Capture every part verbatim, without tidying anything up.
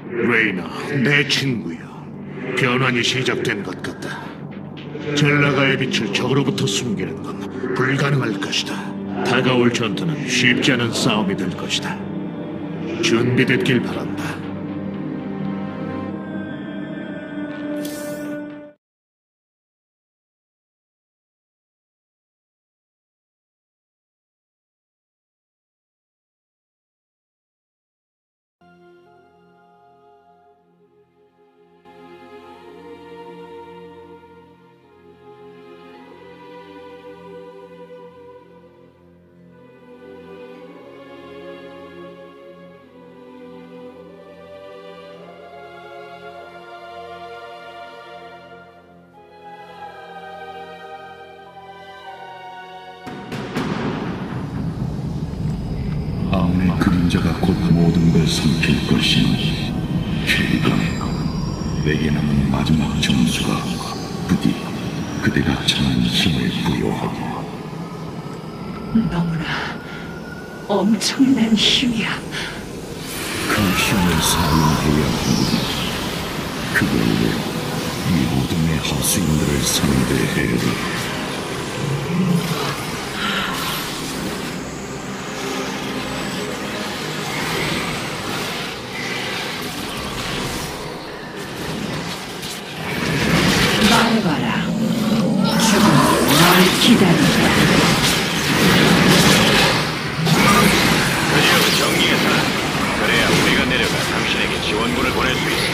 레이나, 내 친구여. 변환이 시작된 것 같다. 젤라가의 빛을 적으로부터 숨기는 건 불가능할 것이다. 다가올 전투는 쉽지 않은 싸움이 될 것이다. 준비됐길 바란다. 아몬의 그림자가 곧 모든 걸 삼킬 것이니 캐리건, 내게 남은 마지막 점수가 부디 그대가 찾는 힘을 부여하고. 너무나 엄청난 힘이야. 그 힘을 사용해야 하니 그걸로 이 어둠의 하수인들을 상대해야. 말해봐라. 죽음이 널 기다린다. 그 지역을 정리해서 그래야 우리가 내려가 당신에게 지원군을 보낼 수 있어.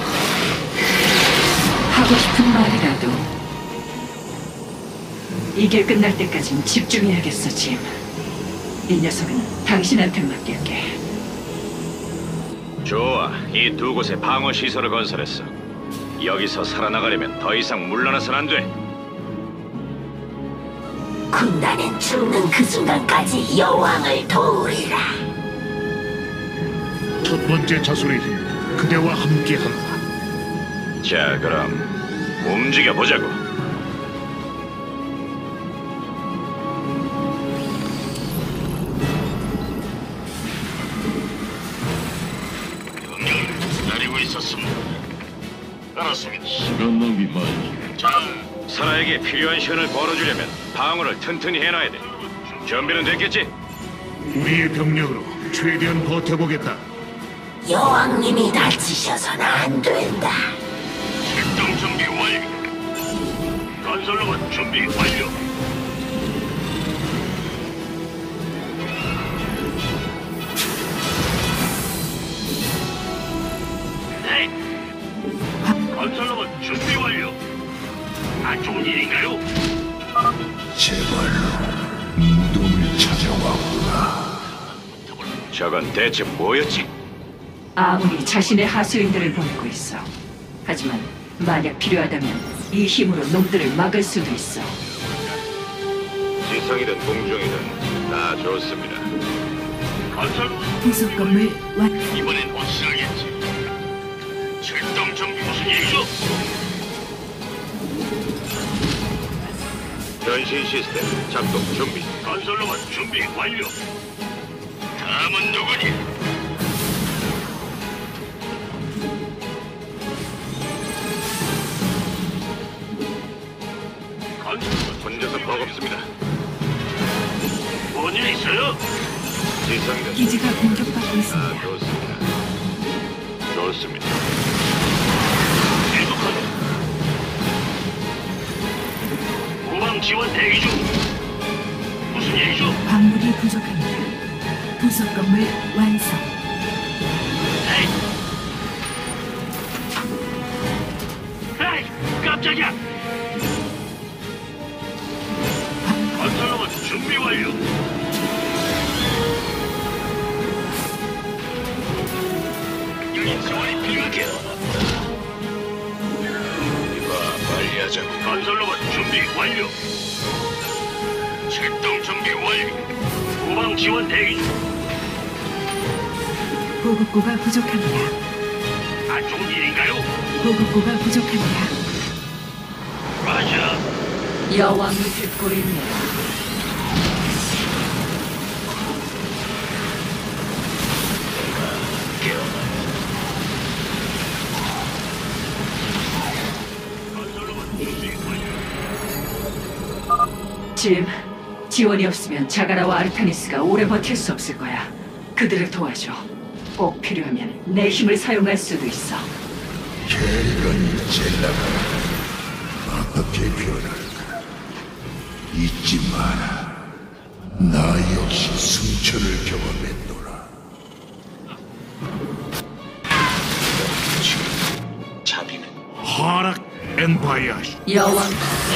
하고 싶은 말이라도 이게 끝날 때까진 집중해야겠어, 짐. 이 녀석은 당신한테 맡길게. 좋아, 이 두 곳에 방어 시설을 건설했어. 여기서 살아나가려면 더 이상 물러나선 안 돼. 군단은 죽는 그 순간까지 여왕을 도우리라. 첫 번째 자손의 힘, 그대와 함께한다. 자, 그럼 움직여 보자고. 명령을 기다리고 있었습니다. 알았습니다. 시간 낭비 말고. 자, 사라에게 필요한 시간을 벌어주려면 방어를 튼튼히 해놔야 돼. 준비는 됐겠지? 우리의 병력으로 최대한 버텨보겠다. 여왕님이 다치셔서는 안 된다. 출동 준비 완료. 건설로만 준비 완료. 네. 건설로만 준비 완료. 안 좋은 일인가요? 제발로 무덤을 찾아왔구나. 저건 대체 뭐였지? 아무리 자신의 하수인들을 보내고 있어. 하지만 만약 필요하다면 이 힘으로 놈들을 막을 수도 있어. 지성이든 공중이든 다 좋습니다. 건설 부속 건물 완. 이번엔 확실하겠지. 출동 준비 무슨 일이죠? 변신 시스템 작동 준비. 건설로만 준비 완료. 다음은 누구니? 건설 혼자서 버겁습니다. 뭔일 있어요? 지성이든 기지가 공격받고 다 있습니다. 좋습니다. 좋습니다. 계속하자. 후방 지원 대기 중. 무슨 일이죠? 광물이 부족합니다. 부속 건물 완성. 에이! 에이! 깜짝이야! 건설로만 준비 완료. 여기 지원이 필요하게. 이봐, 빨리 하자고. 건설로만 준비 완료. 출동 준비 완료. 후방 지원 대기 중. 보급고가 부족합니다. 안 좋은 일인가요? 보급고가 부족합니다. 맞아. 여왕이 듣고 있네. 짐, 지원이 없으면 자가라와 아르타니스가 오래 버틸 수 없을 거야. 그들을 도와줘. 꼭 필요하면 내 힘을 사용할 수도 있어. 캐리건 젤라가 어떻게 변할까? 잊지 마라. 나 역시 승천을 경험했노라. 자비는 하락 엠파이어. 여왕,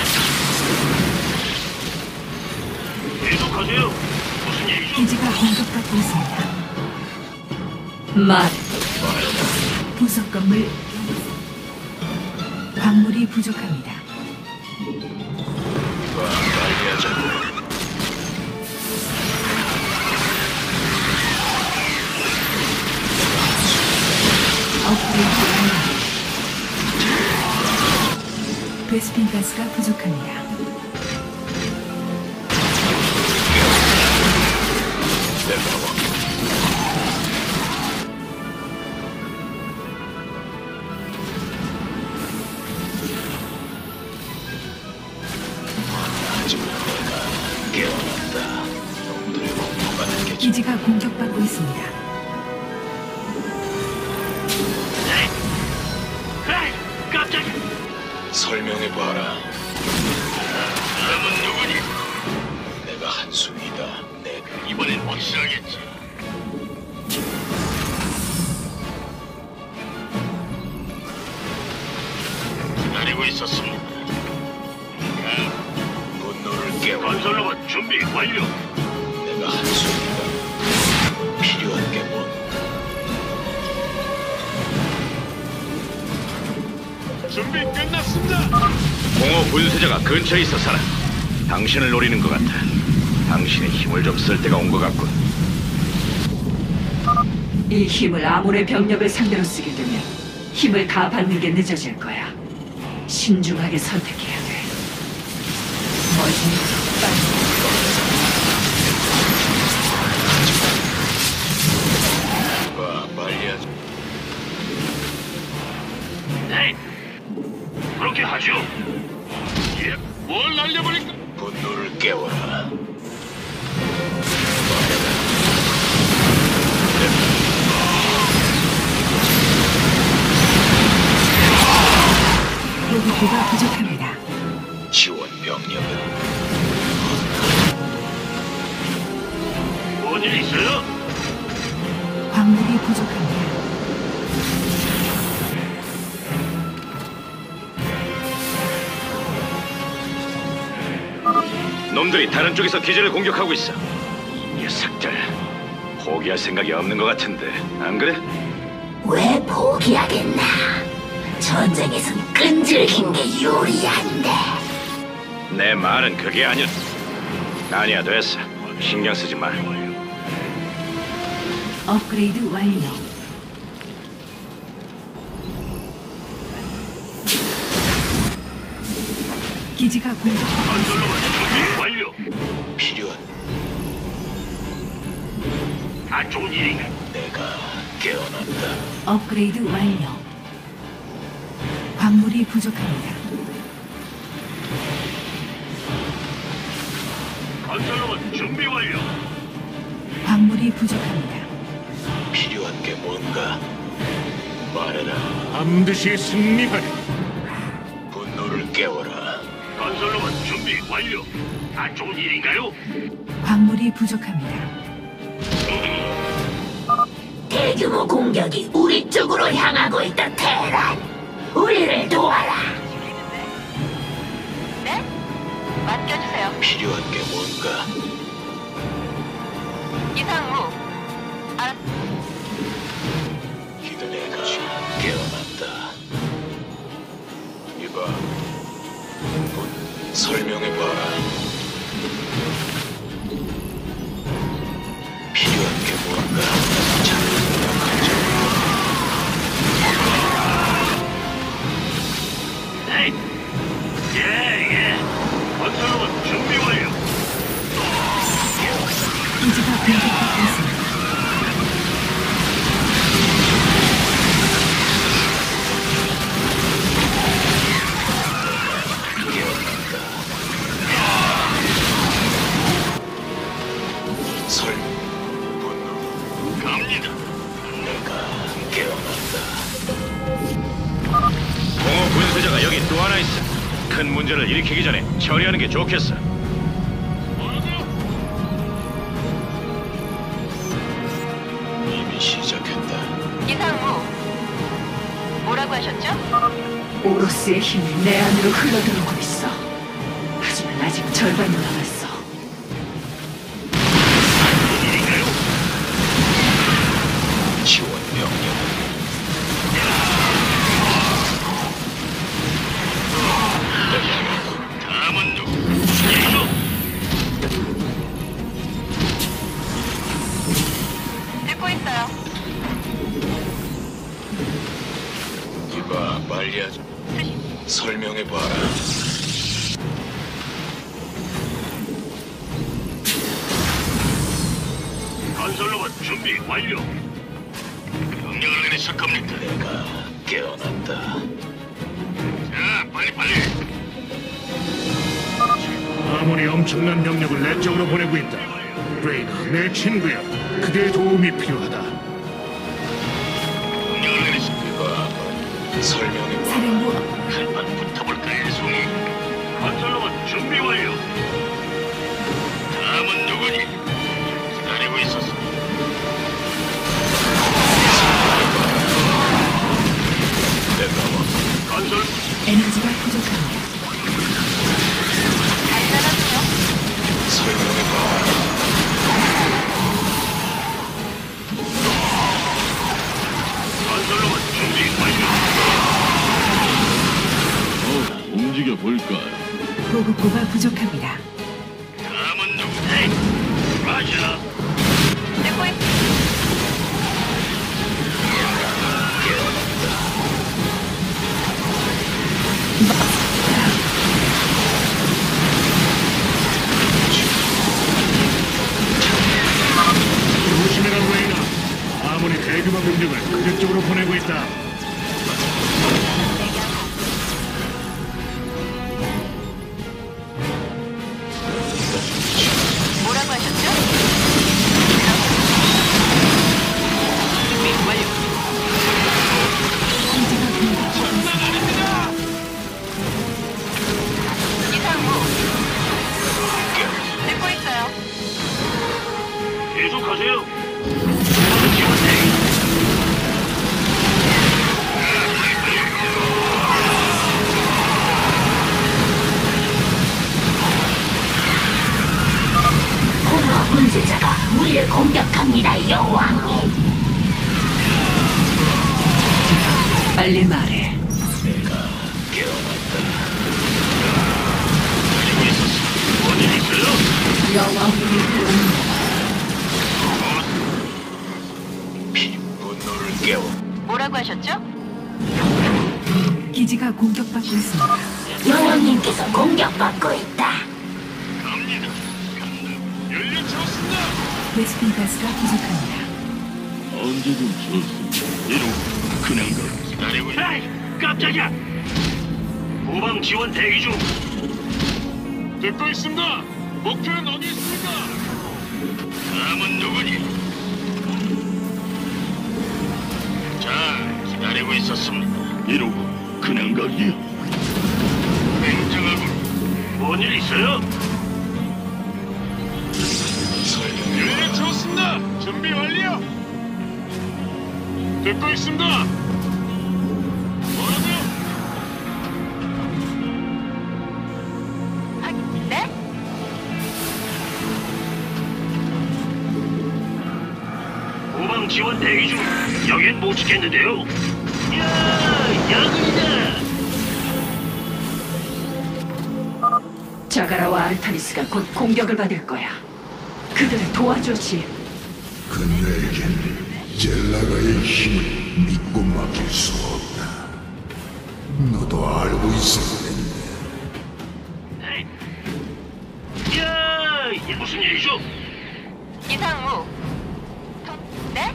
계속하세요. 무슨 얘기죠? 기지가 공격받고 있습니다. 말. 부속 건물 광물이 부족합니다. 빨리 하자고. 업그레이드 완료. 베스핀 가스가 부족합니다. 깨어났다. 놈들의 공포가 느껴져. 기지가 공격받고 있습니다. 네. 에이, 깜짝이야. 설명해봐라. 다음은 누구니? 내가 한숨이다. 내가 이번엔 확실하겠지. 기다리고 있었습니다. 분노를 깨워. 건설로봇 준비 완료. 내가 한숨이다. 필요한 게 뭔가. 준비 끝났습니다. 공허 분쇄자가 근처에 있어 살아. 당신을 노리는 것 같아. 당신의 힘을 좀 쓸 때가 온 것 같군. 이 힘을 아몬의 병력을 상대로 쓰게 되면 힘을 다 받는 게 늦어질 거야. 신중하게 선택해야 돼. 뭐지? 빨리. 봐, 빨리 하자. 네. 그렇게 하죠. 예, 뭘 날려버릴까? 분노를 깨워라. 보급고가 부족합니다. 지원 병력은 뭔일 있어요? 광물이 부족합니다. 놈들이 다른 쪽에서 기지를 공격하고 있어. 이 녀석들 포기할 생각이 없는 것 같은데 안 그래? 왜 포기하겠나? 전쟁에선 끈질긴 게 유리한데. 내 말은 그게 아니야. 아니야, 됐어. 신경 쓰지 마. 업그레이드 완료. 기지가 공격받고 있습니다. 건설로봇 준비 완료. 필요한 안 좋은 일인가? 내가 깨어난다. 업그레이드 완료. 광물이 부족합니다. 건설로봇 준비 완료. 광물이 부족합니다. 필요한 게 뭔가 말해라. 반드시 승리하리. 분노를 깨워라. 건설로봇 준비 완료. 안 좋은 일인가요? 광물이 부족합니다. 대규모 공격이 우리 쪽으로 향하고 있다, 테란. 우리를 도와라. 네? 맡겨주세요. 필요한 게 뭔가 이상무. 알... 기도 내가 깨어난다. 이봐, 분 설명해봐라. 필요한 게 뭔가 잘 생각하죠. 네. 예, 예. 건설로봇 준비 완료. 기지가 공격받고 있습니다. 큰 문제를 일으키기 전에 처리하는 게 좋겠어. 이미 시작했다. 이상무. 뭐라고 하셨죠? 오로스의 힘이 내 안으로 흘러들어오고 있어. 하지만 아직 절반이 남았어. 지원 명령. 다음은 누구? 이거 듣고 있어요. 이봐, 빨리 하자. 설명해봐라. 건설로봇 준비 완료. 명령을 내리실 겁니까? 내가 깨어났다. 자, 빨리 빨리. 아무리 엄청난 병력을 내 쪽으로 보내고 있다. 레이너, 내 친구야. 그대의 도움이 필요하다. 명령을 내리실. 이봐, 설명해봐. 사령부 한판 붙어볼까요, 송이? 건설로봇 준비 완료. 다음은 누구니? 기다리고 있었어. 내가 왔다. 건설 에너지가 부족합니다. 간단하군요. 설명해봐. 건설로봇 준비 완료. 움직여 볼까? 보급고가 부족합니다. 다음은 누구니? 라자. 듣고 있. 조심해라, 레이너. 아무리 대규모 병력을 그대 쪽으로 보내고 있다. 뭐라고 하셨죠? 준비 완료. 기지가 공격받고 있습니다. 이상무. 듣고 있어요. 계속하세요. 지원 대기. 공허 분쇄자가 우리를 공격합니다, 여왕님. 빨리 말해. 기다리고 있었어. 뭔일 있어요? 여왕이 부른다. 분노를 깨워. 뭐라고 하셨죠? 기지가 공격받고 있습니다. 여왕님께서 공격받고 있다. 갑니다. 간다. 연료 채웠습니다. 베스핀 가스가 부족합니다. 언제든 좋습니다. 이동. 그냥 가. 기다리고 있. 에이, 깜짝이야. 후방 지원 대기 중. 듣고 있습니다. 목표는 어디 있습니까? 다음은 누구니? 자, 기다리고 있었습니다. 이러고 그냥 가기. 굉장하군. 뭔일 있어요? 연료 채웠습니다. 준비 완료. 듣고 있습니다. 뭐라고요? 아, 네? 후방 지원 대기 중. 여긴 못 지켰는데요. 야, 야근이다. 자가라와 알타리스가 곧 공격을 받을 거야. 그들을 도와주지. 그녀에겐 젤라가의 힘을 믿고 맡길 수 없다. 너도 알고 있을 텐데. 에이. 야, 이게 무슨 일이죠? 이상무. 통... 네?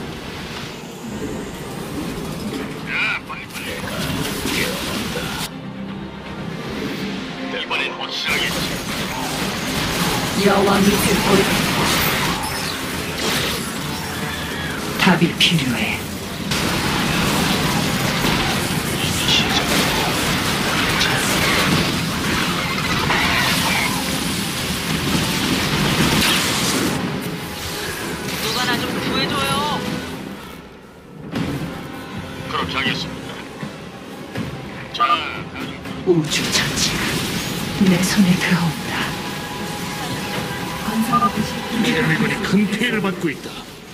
야, 빨리 빨리. 이번엔 확실하겠지. 여왕이 듣고 있다. 답이 필요해. 그렇게 하겠습니다. 자, 우주 전체가 내 손에 들어온다. 건설 로봇이 캐리건이 큰 피해를 받고 있다.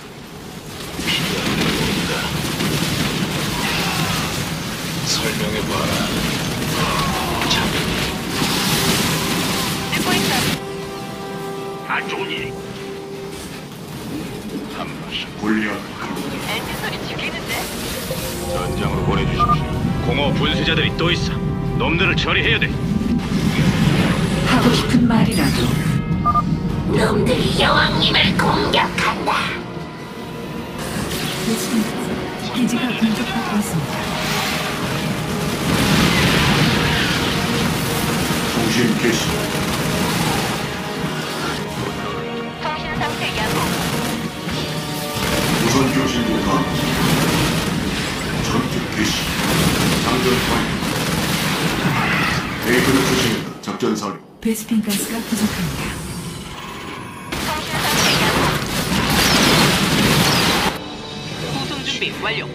설명해봐라. 듣고 있어. 안 좋은 일이. 한 번씩 골리앗 엔진 소리 죽이는데? 전장으로 보내주십시오. 공허 분쇄자들이 또 있어. 놈들을 처리해야 돼. 하고 싶은 말이라도 놈들이 여왕님을 공격한다. 베스핀 가스가 기지가 공격받고 있습니다. 통신 개시 통신 상태 양호. 우선 교신도 가 전투 개시 장전 완료. 데이터를 수신한다. 작전 사료. 베스핀 가스가 부족합니다. 통신 상태 양호. 구송 준비 완료.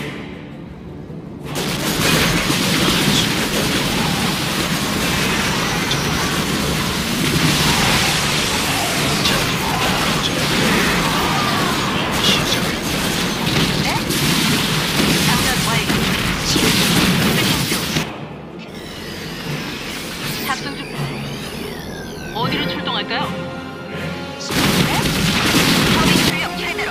네? 작전 완료. 수신 중. 탑승 중. 어디로 출동할까요? 네? 터빈 출력 최대로.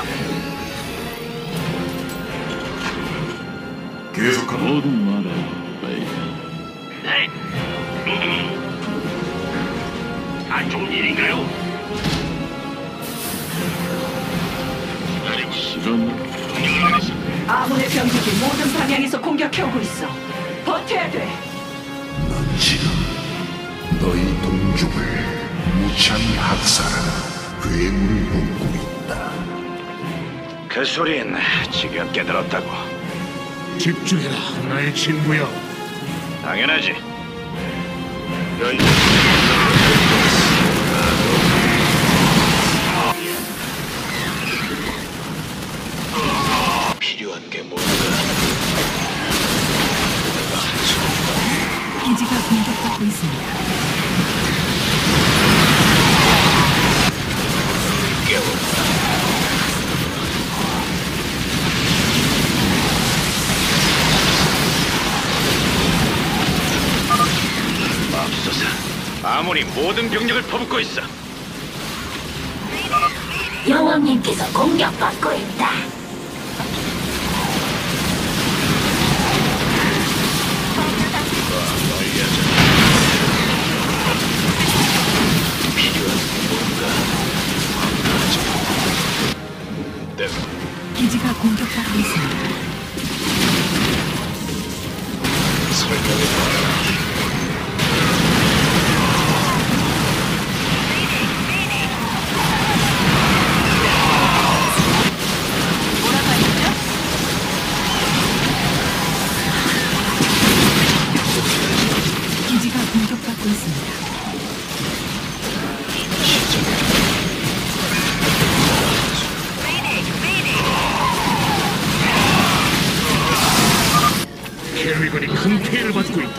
계속하라. 모든 말에 네. 안 좋은 일인가요? 기다리고 실험 명령을 내리십시오. 아몬의 병력이 모든 방향에서 공격해오고 있어. 버텨야 돼. 넌 지금 너희 동족을 무참히 학살하는 괴물을 돕고 있다. 그 소린 지금 깨달았다고. 집중해라, 나의 친구여. 당연하지. 필요한 게 뭔가. 기지가 공격받고 있습니다. 맙소사. 아무리 모든 병력을 퍼붓고 있어. 여왕님께서 공격받고 있다. 기지가 공격받고 있습니다. 뭐라고 하셨죠? 기지가 공격받고 있습니다. 캐리건이 큰 피해를 받고 있다.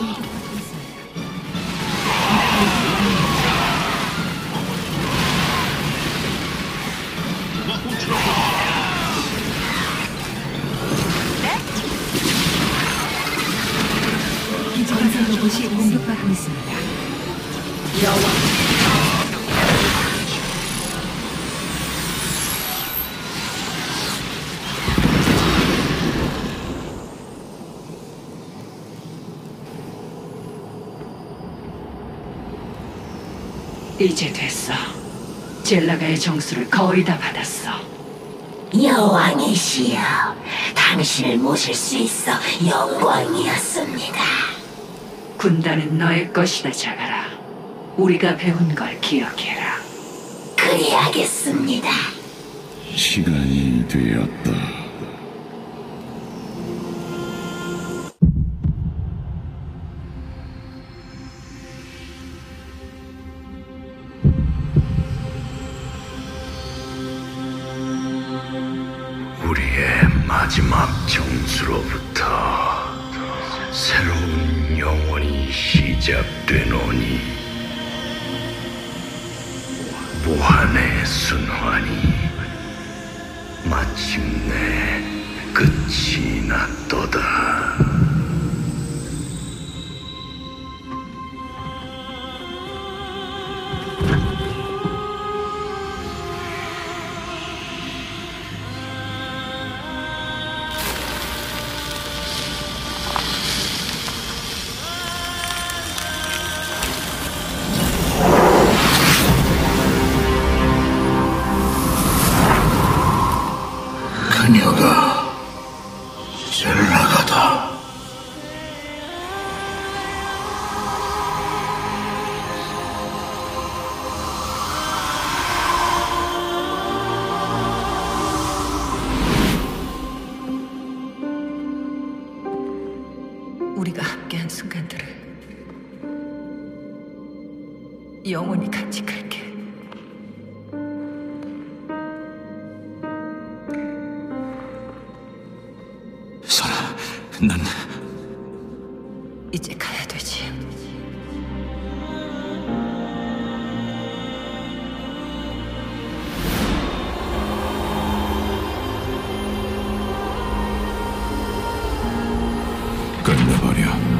기지 건설 로봇이 공격받고 있습니다. 여왕. 이제 됐어. 젤라가의 정수를 거의 다 받았어. 여왕이시여, 당신을 모실 수 있어 영광이었습니다. 군단은 너의 것이다, 자가라. 우리가 배운 걸 기억해라. 그리하겠습니다. 시간이 되었다. 우리의 말 마지막 정수로부터 새로운 영원이 시작되노니 무한의 순환이 마침내 끝이 났도다. 그녀가 젤라가다. 우리가 함께한 순간들을 영원히 간직할게. 설아, 난 이제 가야 되지. 끝내버려.